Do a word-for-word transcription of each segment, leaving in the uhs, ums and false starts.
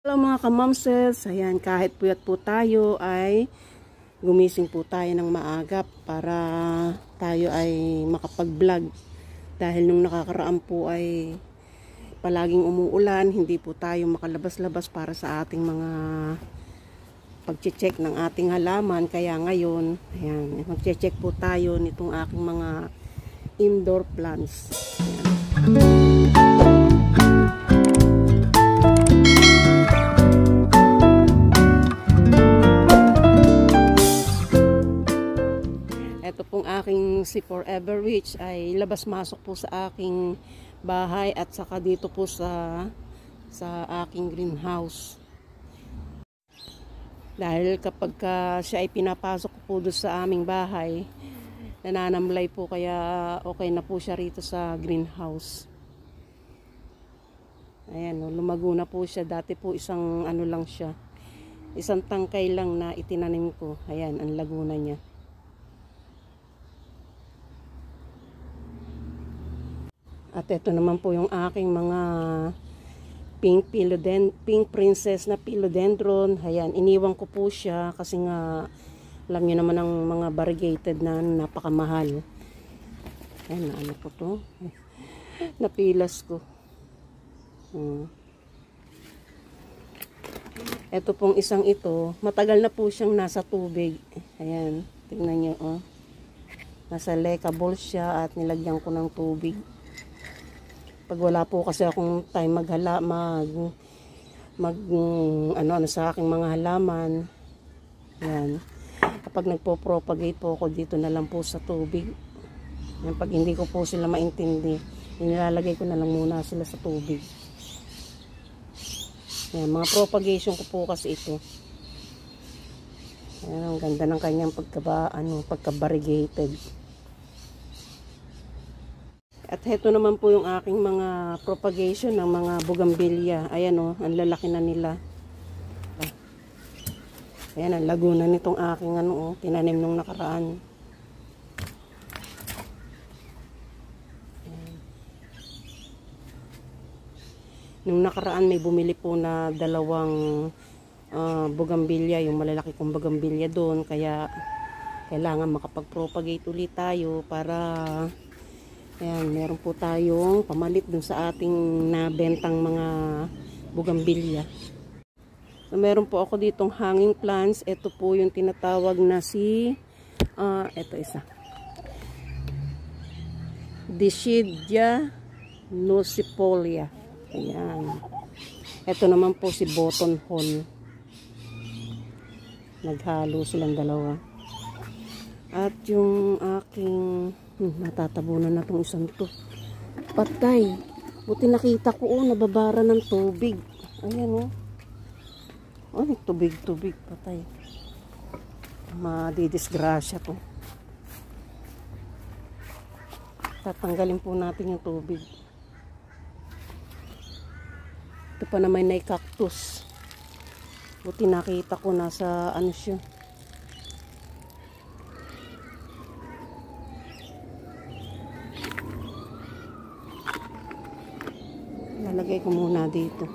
Hello mga kamamses, ayan, kahit puyat po tayo ay gumising po tayo ng maaga para tayo ay makapag-vlog. Dahil nung nakakaraan po ay palaging umuulan, hindi po tayo makalabas-labas para sa ating mga pag-check ng ating halaman. Kaya ngayon, ayan, mag-check po tayo nitong aking mga indoor plants. Ayan. Ito pong aking si Forever Witch ay labas-masok po sa aking bahay at saka dito po sa sa aking greenhouse. Dahil kapag ka siya ay pinapasok po doon sa aming bahay, nananamlay po, kaya okay na po siya rito sa greenhouse. Ayan, lumago na po siya. Dati po isang ano lang siya, isang tangkay lang na itinanim ko. Ayan, ang laguna niya. At ito naman po yung aking mga pink philodendron, pink princess na philodendron. Ayan, iniwan ko po siya kasi nga alam niyo naman ang mga variegated na napakamahal. Ayan, ano po to? Napilas ko. Hmm. Ito pong isang ito, matagal na po siyang nasa tubig. Ayan, tingnan niyo, oh. Nasa leka bowl siya at nilagyan ko ng tubig. Pag wala po kasi akong time maghala, mag, mag, ano, ano sa aking mga halaman, yan. Kapag nagpo-propagate po ako dito na lang po sa tubig. Yan, pag hindi ko po sila maintindi, nilalagay ko na lang muna sila sa tubig. Yan, mga propagation ko po kasi ito. Yan, ang ganda ng kanyang pagkaba, ano, pagka-variegated. At heto naman po yung aking mga propagation ng mga bougainvillea. Ayan o, oh, ang lalaki na nila. Ayan, ang laguna nitong aking ano, oh, tinanim nung nakaraan. Ayan. Nung nakaraan may bumili po na dalawang uh, bougainvillea, yung malalaki kong bougainvillea doon. Kaya kailangan makapag-propagate ulit tayo para... Ayan, meron po tayong pamalit dun sa ating nabentang mga bougainvillea. So, meron po ako ditong hanging plants. Ito po yung tinatawag na si, uh, ito isa. Dischidia nucifolia. Ayan. Ito naman po si button hole. Naghalo silang dalawa. At yung aking... Hmm, natatabunan na itong isang to. Patay. Buti nakita ko, oh, nababara ng tubig. Ayan, oh. Ay, tubig-tubig. Patay. Madidisgrasya to. Tatanggalin po natin yung tubig. Ito pa naman na cactus. Buti nakita ko nasa ano siya. Lalagay ko muna dito.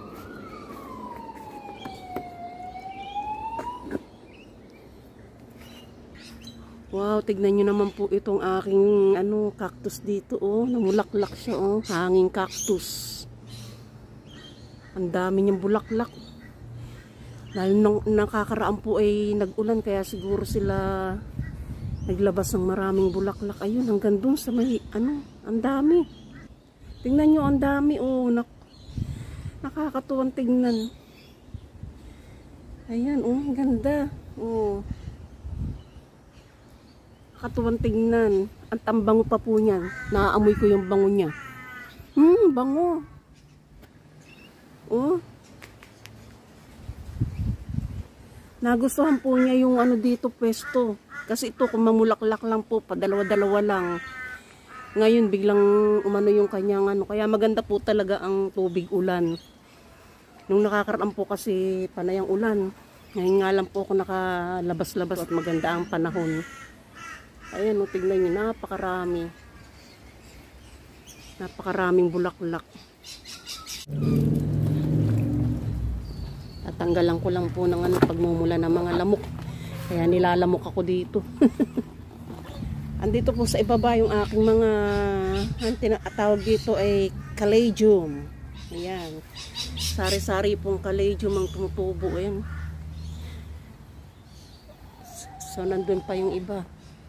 Wow, tignan nyo naman po itong aking ano, cactus dito, oh. Namulaklak siya, oh. Hanging cactus. Ang dami niyang bulaklak. Dahil nung nakakaraan po ay nag-ulan, kaya siguro sila naglabas ng maraming bulaklak. Ayun, hanggang dun sa may, ano, ang dami. Tingnan nyo, ang dami, oh. Nak nakakatuwang tingnan. Ayan, oh, ang ganda. Oh. Nakakatuwang tingnan. Ang tambango pa po niyan. Naaamoy ko yung bango niya. Hmm, bango. Oh. Nagustuhan po niya yung ano dito pwesto. Kasi ito kung mamulaklak lang po, pa dalawa-dalawa lang. Ngayon biglang umano yung kanyang ano, kaya maganda po talaga ang tubig ulan. Nung nakakaraan po kasi panayang ulan. Ngayon nga lang po ako nakalabas-labas at maganda ang panahon. Ayan, oh, tignan nyo, napakarami. Napakaraming bulaklak. Tatanggalan ko lang po ng ano, pagmumula ng mga lamok. Kaya nilalamok ako dito. Andito po sa ibaba yung aking mga, ang tinatawag dito ay caladium. Ayan. Sari-sari pong caladium ang tumutubo. Ayan. So, nandun pa yung iba.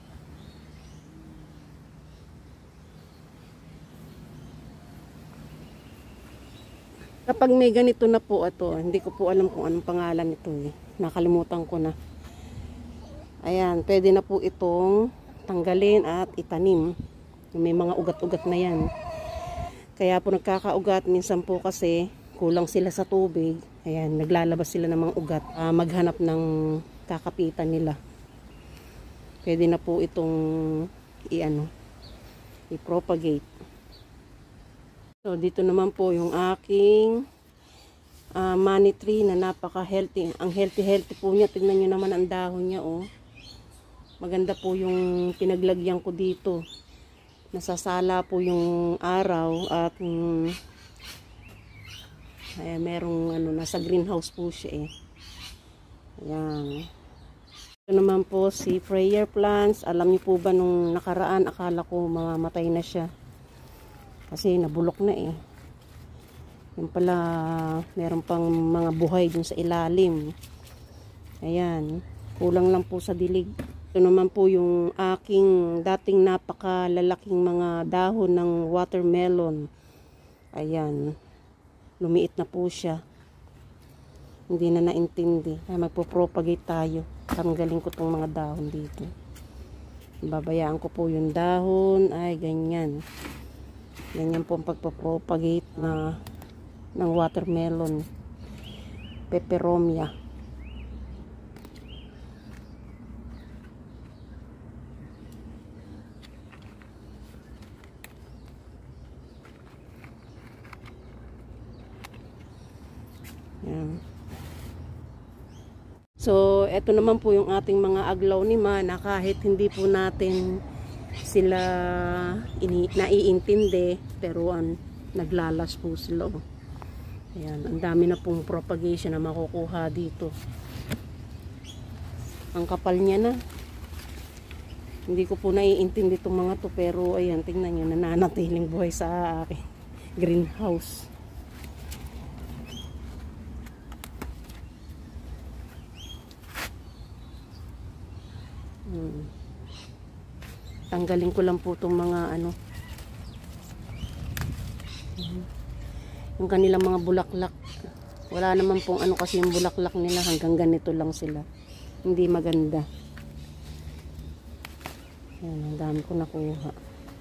Kapag may ganito na po ito, hindi ko po alam kung anong pangalan ito eh. Nakalimutan ko na. Ayan, pwede na po itong tanggalin at itanim. May mga ugat-ugat na yan. Kaya po nagkakaugat, minsan po kasi kulang sila sa tubig. Ayan, naglalabas sila ng mga ugat. Uh, maghanap ng kakapitan nila. Pwede na po itong i-ano, i-propagate. So, dito naman po yung aking uh, money tree na napaka-healthy. Ang healthy-healthy po niya. Tignan nyo naman ang dahon niya, oh. Maganda po yung pinaglagyan ko dito. Nasasala po yung araw at um, ay, merong ano, nasa greenhouse po siya eh. Ayan. Ito naman po si prayer plants. Alam niyo po ba nung nakaraan akala ko mamamatay na siya. Kasi nabulok na eh. Yung pala meron pang mga buhay dun sa ilalim. Ayan. Kulang lang po sa dilig. Ito naman po yung aking dating napakalalaking mga dahon ng watermelon. Ayan. Lumiit na po siya. Hindi na naintindi. Ay, magpo-propagate tayo. Tanggalin ko tong mga dahon dito. Babayaan ko po yung dahon. Ay, ganyan. Ganyan po ang pagpo-propagate na ng watermelon. Peperomia. Yan. So, eto naman po yung ating mga aglaw ni Ma na kahit hindi po natin sila ini naiintindi, pero an, naglalas po sila. Oh. Ayan, ang dami na pong propagation na makukuha dito. Ang kapal niya na. Hindi ko po naiintindi itong mga to, pero ayan, tingnan nyo, nananatiling buhay sa aking greenhouse. Hmm. Tanggalin ko lang po itong mga ano, yung kanilang mga bulaklak. Wala naman pong ano kasi yung bulaklak nila, hanggang ganito lang sila. Hindi maganda. Ayan, ang dami ko nakuha.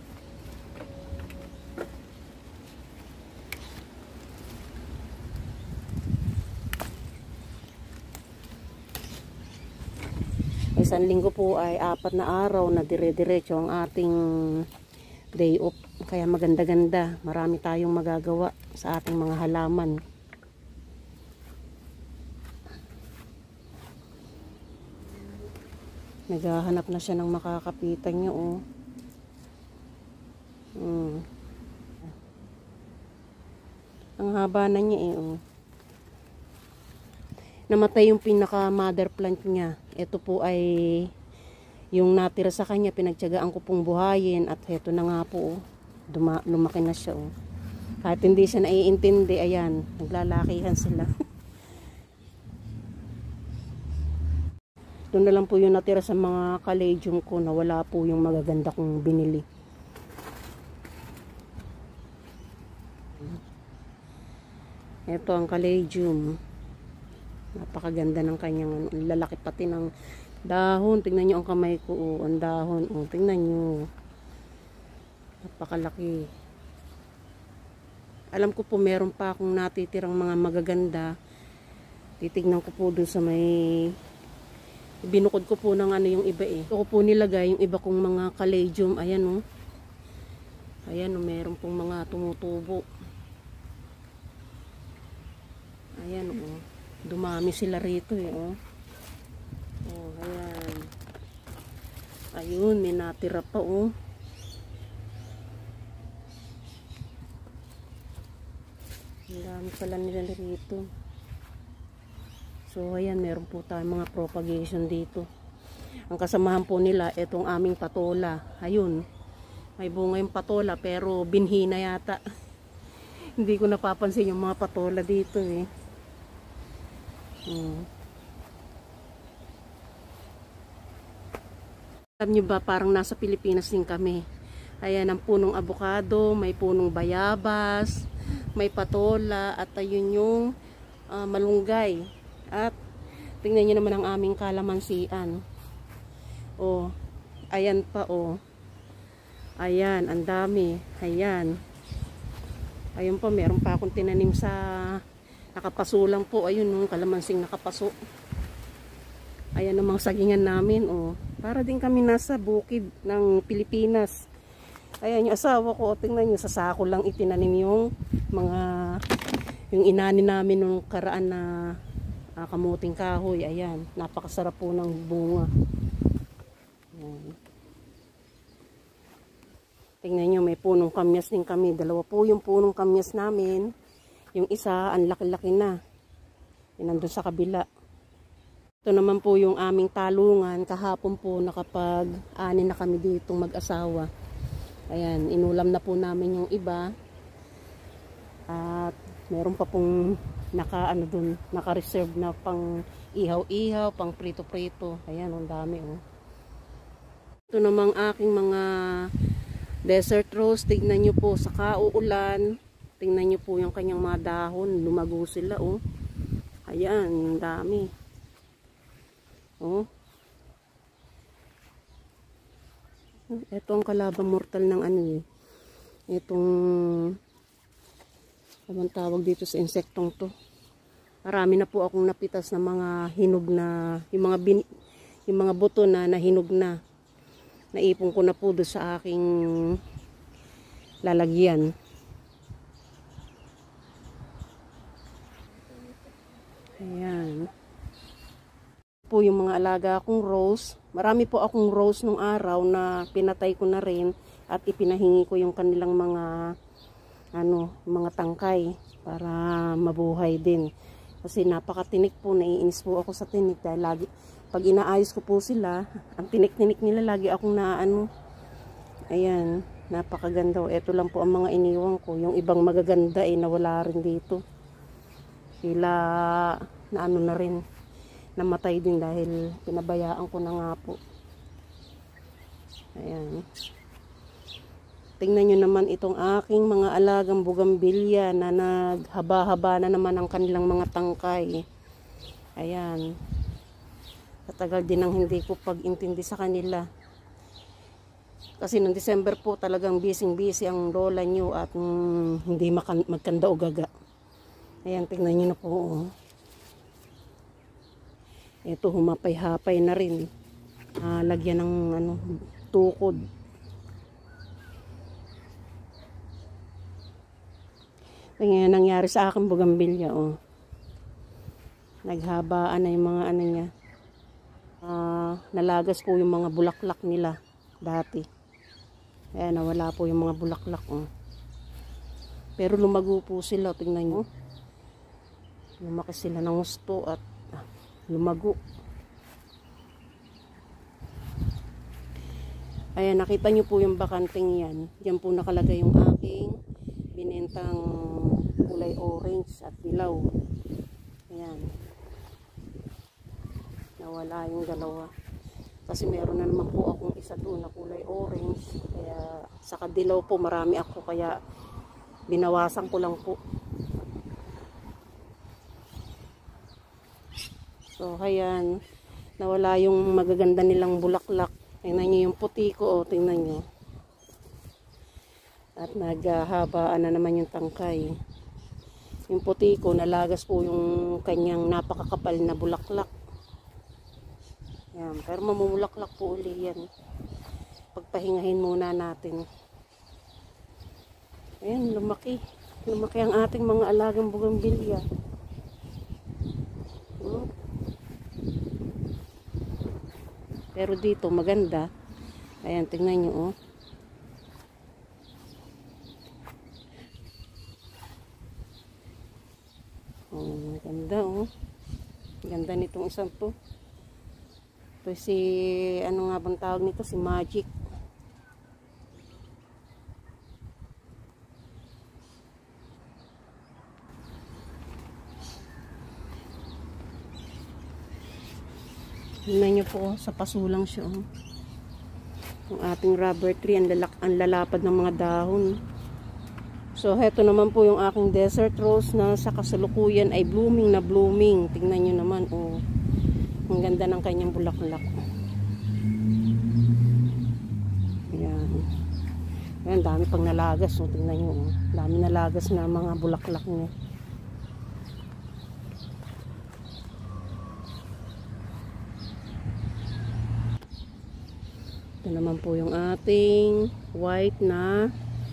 Isang linggo po ay apat na araw na dire-diretso ang ating day off. Kaya maganda-ganda. Marami tayong magagawa sa ating mga halaman. Naghahanap na siya ng makakapitan niya, oh. Hmm. Ang haba na niya, eh, oh. Namatay yung pinaka mother plant niya. Ito po ay yung natira sa kanya, pinagtiyagaan ko pong buhayin, at heto na nga po, oh. Duma lumaki na siya, oh. Kahit hindi siya naiintindi, ayan, naglalakihan sila. Ito na lang po yung natira sa mga caladium ko na wala po yung magaganda kong binili. Ito ang caladium. Napakaganda ng kanyang lalaki pati ng dahon. Tingnan nyo ang kamay ko, oh, ang dahon, oh, tingnan nyo. Napakalaki. Alam ko po meron pa akong natitirang mga magaganda. Titignan ko po dun sa may binukod ko po ng ano yung iba eh. Ito ko po nilagay yung iba kong mga caladium. Ayan, oh. Ayan, oh, meron pong mga tumutubo. Ayan, oh. Dumami sila rito, eh, oh. Oh, ayan. Ayun, may natira pa, oh. Ang dami pala nila rito. So ayan, meron po tayong mga propagation dito. Ang kasamahan po nila itong aming patola. Ayun, may bunga yung patola pero binhi na yata. Hindi ko napapansin yung mga patola dito eh. Hmm. Alam nyo ba, parang nasa Pilipinas din kami. Ayan, ang punong abukado, may punong bayabas, may patola, at ayun yung uh, malunggay. At tingnan nyo naman ang aming kalamansian. Oh, ayan pa oh. Ayan, ang dami. Ayan. Ayun pa, meron pa akong tinanim sa nakapaso lang po. Ayun, yung kalamansing nakapaso. Ayan ang mga sagingan namin oh. Para din kami nasa bukid ng Pilipinas. Ayan yung asawa ko, tingnan nyo, sa sako lang itinanim yung mga yung inani namin nung karaan na uh, kamuting kahoy. Ayan, napakasarap po ng bunga. Ayan. Tingnan nyo, may punong kamyas din kami. Dalawa po yung punong kamyas namin. Yung isa, ang laki-laki na. Yan nandun sa kabila. Ito naman po yung aming talungan. Kahapon po nakapag-ani na kami dito mag-asawa. Ayan, inulam na po namin yung iba. At meron pa pong naka, ano dun, naka-reserve na pang ihaw-ihaw, pang prito-prito. Ayan, ang dami oh. Ito namang aking mga desert rose. Tignan nyo po sa kauulan. Tingnan nyo po yung kanyang mga dahon. Lumago sila oh. Ayan, yung dami. Oh. Ito ang kalabang mortal ng ano eh. Itong anong tawag dito sa insektong to. Marami na po akong napitas na mga hinog na yung mga bin, yung mga buto na nahinog na. Naipon ko na po doon sa aking lalagyan. Ayan. Po yung mga alaga akong rose. Marami po akong rose nung araw na pinatay ko na rin at ipinahingi ko yung kanilang mga ano, mga tangkay para mabuhay din. Kasi napakatinik po, naiinis po ako sa tinik dahil lagi pag inaayos ko po sila, ang tinik-tinik nila lagi akong naano. Ayan, napakaganda. Ito lang po ang mga iniwan ko. Yung ibang magaganda ay eh, nawala rin dito. Sila na ano na rin, namatay din dahil pinabayaan ko na nga po. Ayan. Tingnan nyo naman itong aking mga alagang bugambilya na naghaba-haba na naman ang kanilang mga tangkay. Ayan. Katagal din ang hindi ko pag-intindi sa kanila. Kasi noong December po talagang busy-busy ang lola nyo at mm, hindi magkanda o gaga. Ayan, tingnan nyo na po. Oh. Ito, humapay-hapay na rin. Uh, lagyan ng ano, tukod. Ngayon, nangyari sa akin bugambilya. Oh. Naghabaan na yung mga ano niya. Uh, nalagas po yung mga bulaklak nila dati. Ayan, nawala po yung mga bulaklak. Oh. Pero lumago po sila. Tingnan nyo. Lumaki sila ng gusto at ah, lumago. Ayan, nakita nyo po yung bakanting yan. Diyan po nakalagay yung aking binentang kulay orange at dilaw. Ayan. Nawala yung dalawa. Kasi meron na naman po akong isa doon na kulay orange. Kaya sa kadilaw po marami ako. Kaya binawasan ko lang po. So, ayan. Nawala yung magaganda nilang bulaklak. Tingnan nyo yung puti ko. O, tingnan nyo. At naghahabaan na naman yung tangkay. Yung puti ko, nalagas po yung kanyang napakakapal na bulaklak. Ayan. Pero mamumulaklak po uli yan. Pagpahingahin muna natin. Ayan, lumaki. Lumaki ang ating mga alagang bugambilya. Hmm. Pero dito maganda. Ayan, tingnan nyo oh. Oh, maganda oh. Ganda nitong isang to. Ito si, ano nga bang tawag nito? Si Magic. Tingnan nyo po, sa paso lang siya. Oh. Yung ating rubber tree, ang, lalak, ang lalapad ng mga dahon. So, heto naman po yung aking desert rose na sa kasalukuyan ay blooming na blooming. Tingnan nyo naman, oh. Ang ganda ng kanyang bulaklak. Ayan. Ayan, dami pang nalagas. Oh. Tingnan nyo, oh. Dami nalagas na mga bulaklak niya. Ito naman po yung ating white na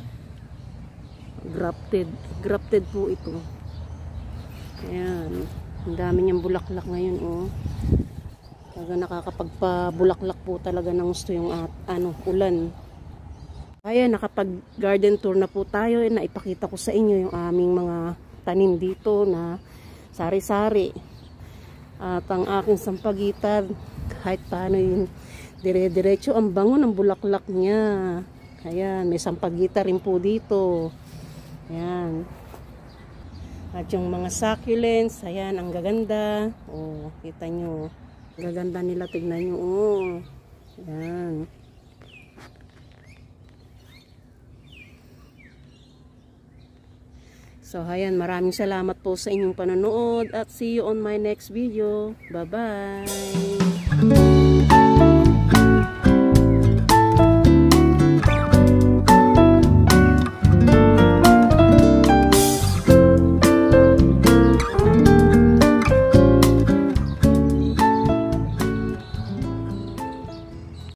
grafted. Grafted po ito. Ayan. Ang dami niyang bulaklak ngayon, oh. Talaga nakakapagpabulaklak po talaga ng gusto yung at, ano, ulan. Ayan, nakapag garden tour na po tayo. Eh, naipakita ko sa inyo yung aming mga tanim dito na sari-sari. At ang aking sampagitan, kahit paano yung dire-diretso, ang bango ng bulaklak niya. Ayan, may sampagita rin po dito. Ayan. At yung mga succulents, ayan, ang gaganda. Oh, kita nyo. Gaganda nila, tignan nyo. Oh, ayan. So, ayan, maraming salamat po sa inyong panonood at see you on my next video. Bye-bye!